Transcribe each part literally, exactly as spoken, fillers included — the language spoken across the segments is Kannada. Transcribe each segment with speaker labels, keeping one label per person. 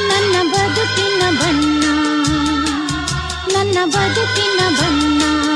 Speaker 1: ನನ್ನ ಬದುಕಿನ ಬಣ್ಣ ನನ್ನ ಬದುಕಿನ ಬಣ್ಣ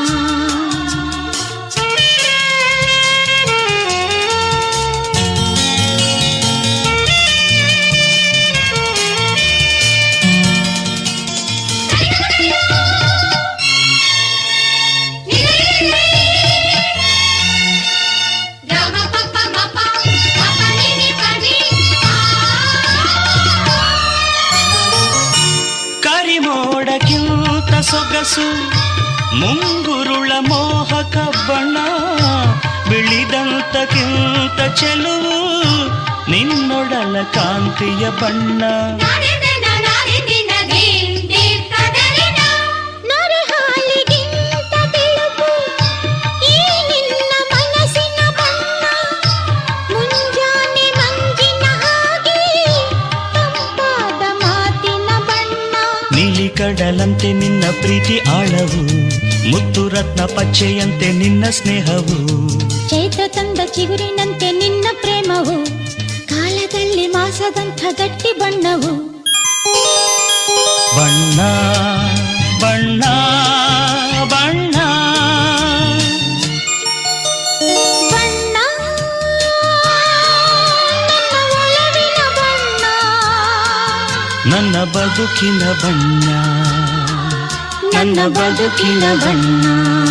Speaker 2: ಸೊಗಸು ಮುಂಗುರುಳ ಮೋಹಕ ಬಣ್ಣ ಬಿಳಿದಂತಕ್ಕಿಂತ ಚೆಲುವು ನಿನ್ನೊಡಲ ಕಾಂತಿಯ ಬಣ್ಣ ಕಡಲಂತೆ ನಿನ್ನ ಪ್ರೀತಿ ಆಳವು ಮುತ್ತು ರತ್ನ ಪಚ್ಚೆಯಂತೆ ನಿನ್ನ ಸ್ನೇಹವು
Speaker 1: ಚೈತ್ರ ತಂದ ಚಿಗುರಿನಂತೆ ನಿನ್ನ ಪ್ರೇಮವು ಕಾಲದಲ್ಲಿ ಮಾಸದಂಥ ಗಟ್ಟಿ ಬಣ್ಣವು
Speaker 2: ಬಣ್ಣ ಬಣ್ಣ ಬಣ್ಣ
Speaker 1: ಬಣ್ಣ
Speaker 2: ನನ್ನ ಬದುಕಿನ ಬಣ್ಣ ನನ್ನ ಬದುಕಿನ ಬಣ್ಣ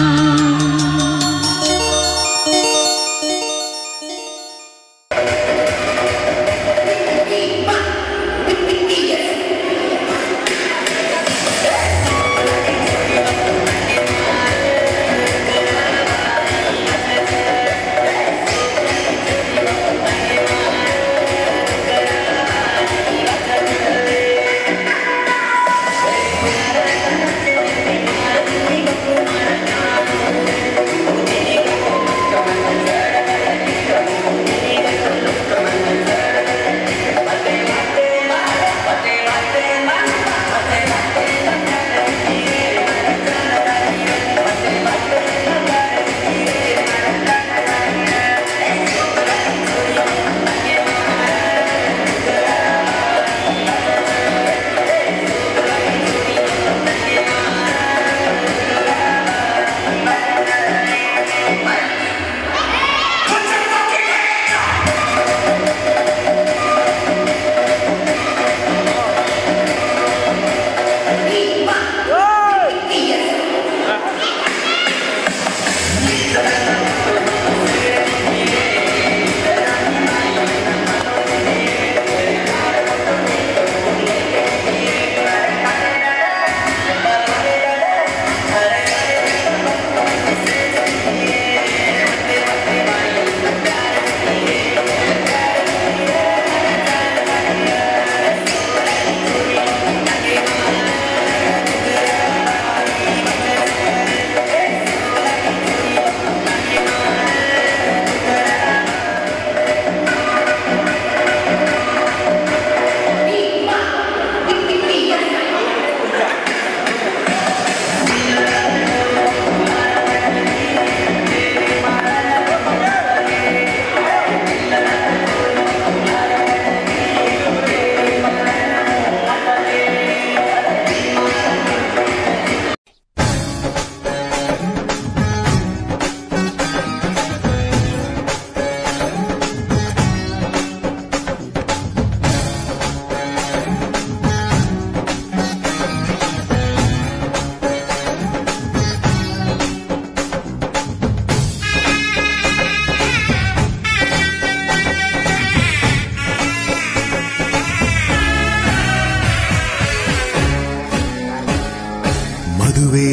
Speaker 3: ಮದುವೆ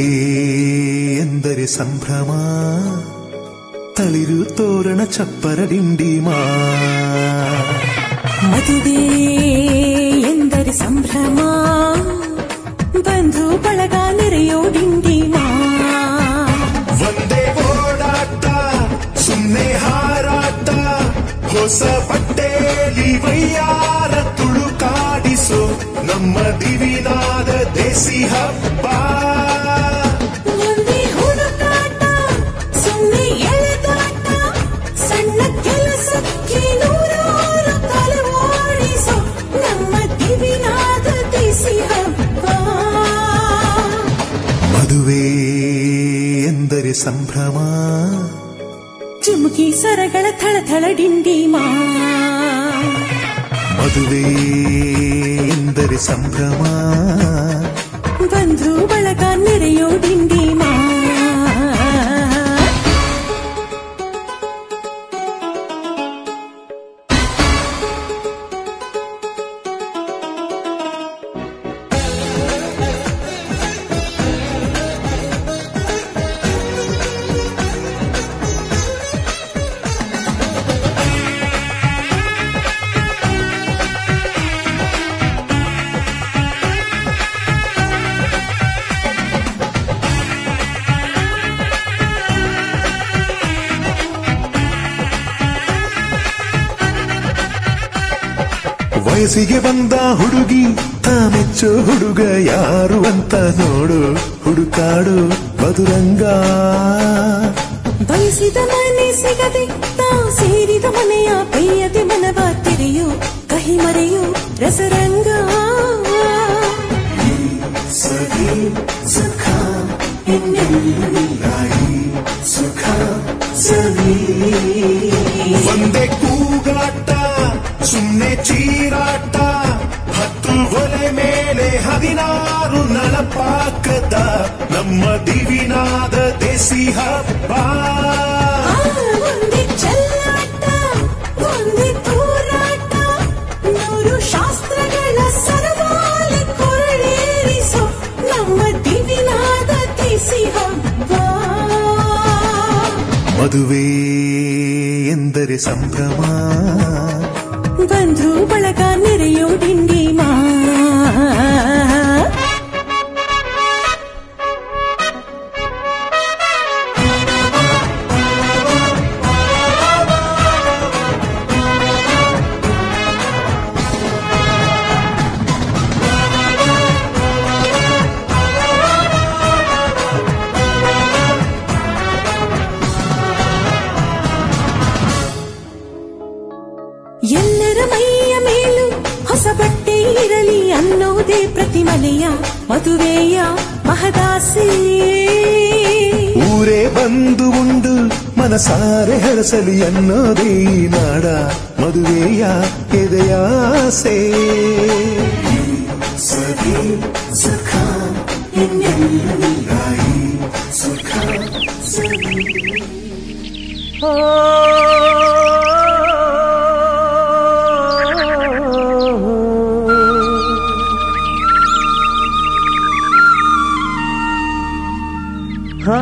Speaker 3: ಎಂದರೆ ಸಂಭ್ರಮ, ತಳಿರು ತೋರಣ ಚಪ್ಪರ ಡಿಂಡಿಮಾ.
Speaker 4: ಮದುವೆ ಎಂದರೆ ಸಂಭ್ರಮ, ಬಂಧು ಬಳಗ ನೆರೆಯೋ ಡಿಂಡಿಮಾ.
Speaker 3: ಒಂದೇ ಓಡಾಟ ಸುಮ್ಮನೆ ಹಾರಾಟ, ಹೊಸ ಬಟ್ಟೆಲಿ ವೈಯಾರ ತುಳುಕಾಡಿಸೋ ನಮ್ಮ ದಿವಿನಾದ ದೇಸಿ ಹಬ್ಬ.
Speaker 4: ಒಂದೇ ಹುಡುಕಾಟ ಸುಮ್ಮನೆ ಎಳೆದಾಟ, ಸಣ್ಣ ಕೆಲಸಕ್ಕೆ ನೂರಾರು ತಲೆ ಓಡಿಸೋ ನಮ್ಮ ದಿವಿನಾದ
Speaker 3: ಮದುವೆ ಎಂದರೆ ಸಂಭ್ರಮ,
Speaker 4: ಚುಮುಕಿ ಸರಗಳ ಥಳಥಳ ಡಿಂಡಿಮ.
Speaker 3: ಮದುವೆ ಎಂದರೆ ಸಂಭ್ರಮ,
Speaker 4: ಬಂದ್ರು ಬಳಗ ನೆರೆಯೋ ಡಿಂಡಿಮ.
Speaker 3: ವಯಸ್ಸಿಗೆ ಬಂದ ಹುಡುಗಿ ತಾಮೆಚ್ಚೋ ಹುಡುಗ ಯಾರು ಅಂತ ನೋಡು, ಹುಡುಕಾಡು ಮಧುರಂಗ.
Speaker 4: ಬಯಸಿದ ಮನೆ ಸಿಗದೆ ತಾ ಸೇರಿದ ಮನೆಯ ಪೈಯದೆ ಮನವ ತೆರೆಯೋ ಕಹಿ ಮರೆಯೋ ರಸರಂಗ.
Speaker 3: ಸರಿ ಸುಖ ಸುಖ ಸರಿ ಒಂದೇ ಕೂಗಾಟ ಸುಮ್ಮನೆ ಚೀರಾಟ, ಹತ್ತು ಒಲೆ ಮೇಲೆ ಹದಿನಾರು ನಳಪಾಕದ ನಮ್ಮ ದಿವಿನಾದ ದೇಸಿ ಹಬ್ಬ.
Speaker 4: ಒಂದೇ ಚೆಲ್ಲಾಟ ಒಂದೇ ತೂರಾಟ, ನೂರು ಶಾಸ್ತ್ರಗಳ ಸರದಾಲಿ ಕೊರಳೇರಿಸೋ ನಮ್ಮ ದಿವಿನಾದ ದೇಸಿ ಹಬ್ಬ.
Speaker 3: ಮದುವೆ ಎಂದರೆ ಸಂಭ್ರಮ,
Speaker 4: ಬಂದ್ರು ಬಳಗ ನೆರೆಯೋ ಡಿಂಡಿಮ. ಎಲ್ಲರ ಮೈಯ ಮೇಲೂ ಹೊಸ ಬಟ್ಟೆ ಇರಲಿ ಅನ್ನೋದೇ ಪ್ರತಿ ಮನೆಯ ಮದುವೆಯ ಮಹದಾಸೆ.
Speaker 3: ಊರೇ ಬಂದು ಉಂಡು ಮನಸಾರೆ ಹರಸಲಿ ಅನ್ನೋದೇ ನಾಡ ಮದುವೆಯ ಎದೆಯಾಸೆ. ಸರಿ ಸುಖ ಸುಖ ಸರಿ.
Speaker 2: ಹಾ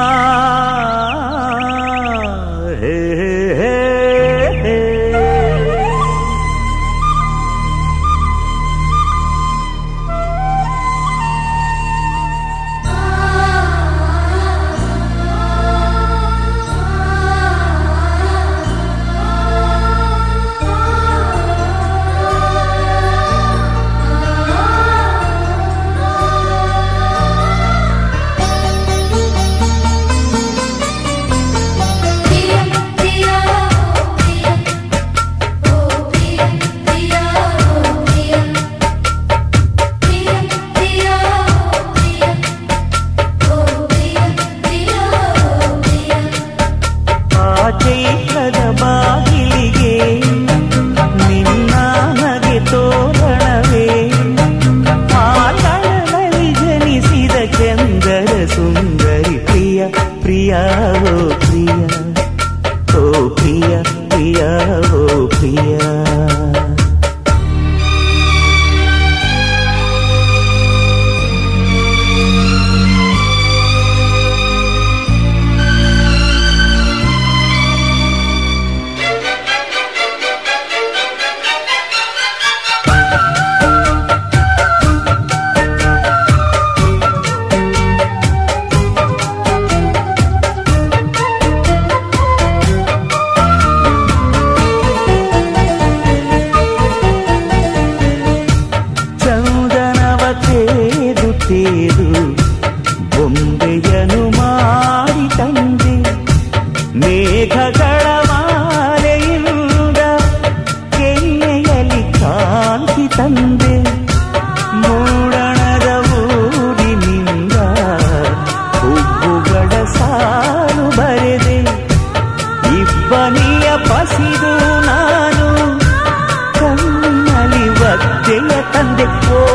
Speaker 2: ಹೇ ಹೇ ಹೇ
Speaker 5: ನಿಪ್ಪೋ